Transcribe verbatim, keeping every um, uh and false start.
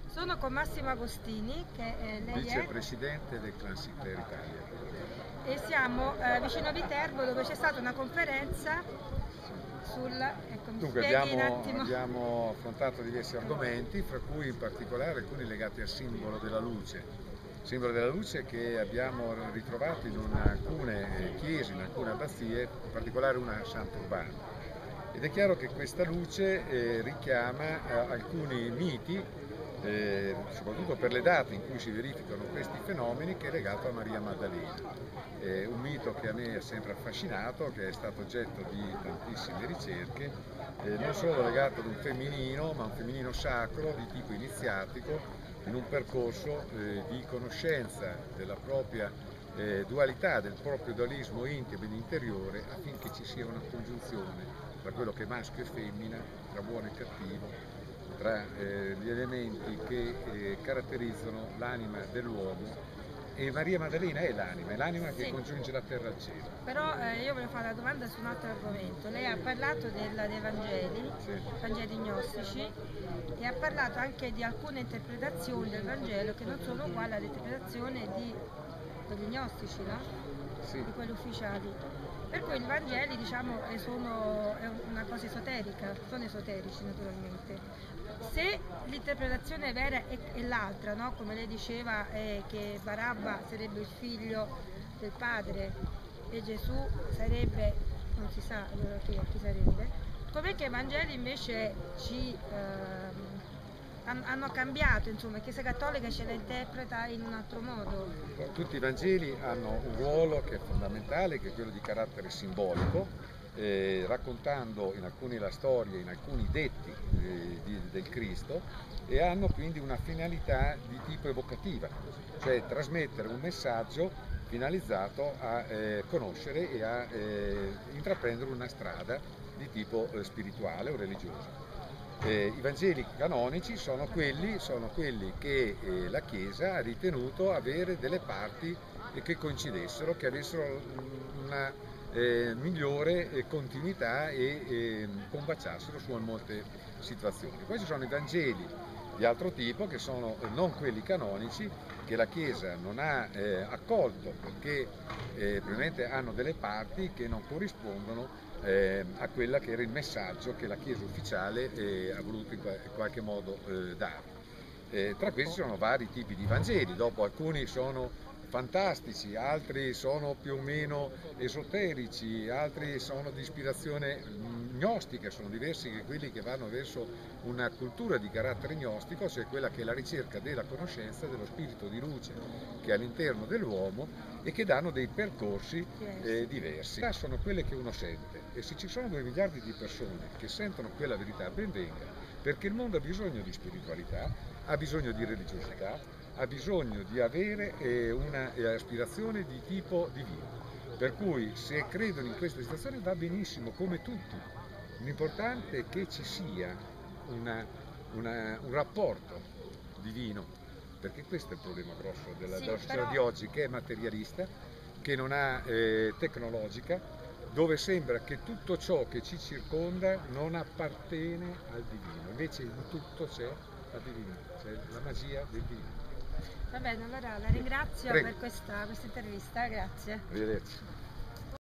Sono con Massimo Agostini, che eh, lei vicepresidente del Clan Sinclair Italia. E siamo eh, vicino a Viterbo, dove c'è stata una conferenza sul... Ecco, mi Dunque spieghi un abbiamo, attimo. abbiamo affrontato diversi argomenti, fra cui in particolare alcuni legati al simbolo della luce. Simbolo della luce che abbiamo ritrovato in una, alcune chiese, in alcune abbazie, in particolare una a Sant'Urbano. Ed è chiaro che questa luce eh, richiama eh, alcuni miti, eh, soprattutto per le date in cui si verificano questi fenomeni, che è legato a Maria Maddalena. È un mito che a me ha sempre affascinato, che è stato oggetto di tantissime ricerche, eh, non solo legato ad un femminino, ma un femminino sacro di tipo iniziatico, in un percorso eh, di conoscenza della propria eh, dualità, del proprio dualismo intimo ed interiore, affinché ci sia una congiunzione tra quello che è maschio e femmina, tra buono e cattivo, tra eh, gli elementi che eh, caratterizzano l'anima dell'uomo. E Maria Maddalena è l'anima, è l'anima che Sì. congiunge la terra al cielo. Però eh, io volevo fare una domanda su un altro argomento. Lei ha parlato del, dei Vangeli, Sì. Vangeli gnostici, e ha parlato anche di alcune interpretazioni del Vangelo che non sono uguali all'interpretazione di quelli gnostici, no? Sì. Di quelli ufficiali. Per cui i Vangeli, diciamo, sono è una cosa esoterica, sono esoterici naturalmente. Se l'interpretazione vera è, è l'altra, no? Come lei diceva, eh, che Barabba sarebbe il figlio del padre e Gesù sarebbe, non si sa allora chi, chi sarebbe, com'è che i Vangeli invece ci ehm, hanno cambiato, insomma, la Chiesa Cattolica ce la interpreta in un altro modo? Tutti i Vangeli hanno un ruolo che è fondamentale, che è quello di carattere simbolico, eh, raccontando in alcuni la storia, in alcuni detti eh, di, del Cristo, e hanno quindi una finalità di tipo evocativa, cioè trasmettere un messaggio finalizzato a eh, conoscere e a eh, intraprendere una strada di tipo eh, spirituale o religioso. Eh, I Vangeli canonici sono quelli, sono quelli che eh, la Chiesa ha ritenuto avere delle parti eh, che coincidessero, che avessero una eh, migliore eh, continuità e eh, combaciassero su molte situazioni. Poi ci sono i Vangeli di altro tipo, che sono eh, non quelli canonici, che la Chiesa non ha eh, accolto, perché eh, probabilmente hanno delle parti che non corrispondono Eh, a quella che era il messaggio che la Chiesa ufficiale eh, ha voluto in, in qualche modo eh, dare. Eh, tra questi ci sono vari tipi di Vangeli, dopo alcuni sono fantastici, altri sono più o meno esoterici, altri sono di ispirazione gnostica, sono diversi che quelli che vanno verso una cultura di carattere gnostico, cioè quella che è la ricerca della conoscenza dello spirito di luce che è all'interno dell'uomo e che danno dei percorsi eh, diversi. Sono quelle che uno sente, e se ci sono due miliardi di persone che sentono quella verità, ben venga, perché il mondo ha bisogno di spiritualità, ha bisogno di religiosità, ha bisogno di avere eh, un'aspirazione di tipo divino. Per cui se credono in questa situazione va benissimo, come tutti. L'importante è che ci sia una, una, un rapporto divino, perché questo è il problema grosso della, Sì, della società però... di oggi, che è materialista, che non ha eh, tecnologica, dove sembra che tutto ciò che ci circonda non appartiene al divino, invece in tutto c'è la divinità, c'è la magia del divino. Va bene, allora la ringrazio Prego. per questa, questa intervista, grazie. Arrivederci.